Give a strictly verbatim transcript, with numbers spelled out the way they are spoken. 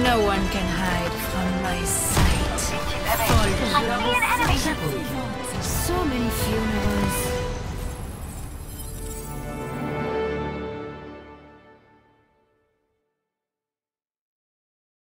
No one can hide from my sight. I see an enemy. So many funerals.